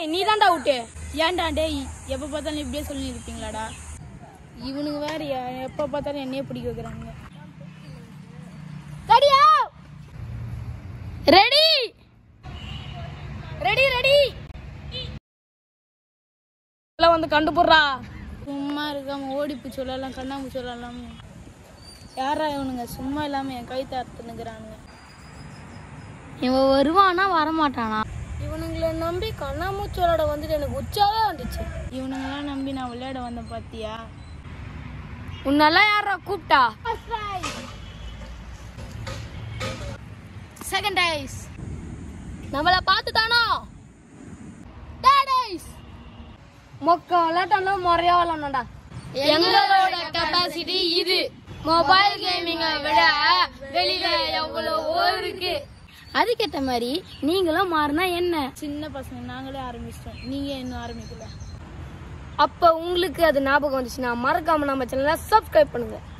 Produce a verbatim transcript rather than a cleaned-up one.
டேய் நீ தான்டா அவுட்டு. ஏன்டா டேய் எப்ப பார்த்தாலும் இப்படியே சொல்லி இருப்பீங்களாடா? இவனுங்க வேற எப்ப பார்த்தாலும் என்னையே பிடிக்க வைக்கிறாங்க. ரெடியா? ரெடி ரெடி ரெடி எல்லாம் வந்து கண்டு போடுறா. சும்மா இருக்காம ஓடிப்பு சொல்லலாம் கண்ணாமூச்சி சொல்லலாம். யாரா இவனுங்க சும்மா இல்லாம என் கை தாத்துனுக்குறானுங்க. இவன் வருவானா வரமாட்டானா? இவனுங்களை நம்பி கண்ணாமூச்சி விளையாட வந்துட்டு எனக்கு உச்சாவே வந்துச்சு. இவனுங்கெல்லாம் நம்பி நான் விளையாட வந்தேன் பாத்தியா? உன்னெல்லாம் யாரா கூப்பிட்டா? செகண்ட் ஐஸ் நம்மள பார்த்துட்டானோ? தேர்ட் ஐஸ் மொக்க விளையாட்டானா முறையா விளையாடா. எங்களோட கெப்பாசிட்டி இது. மொபைல் கேமிங்கை விட வெளியில எவ்வளவோ இருக்கு. அதுக்கேற்ற மாதிரி நீங்களும் மாறினா என்ன? சின்ன பசங்க நாங்களே ஆரம்பிச்சிட்டோம், நீங்க இன்னும் ஆரம்பிக்கல. அப்ப உங்களுக்கு அது ஞாபகம் வந்துச்சுன்னா மறக்காம நம்ம சேனலை சப்ஸ்கிரைப் பண்ணுங்க.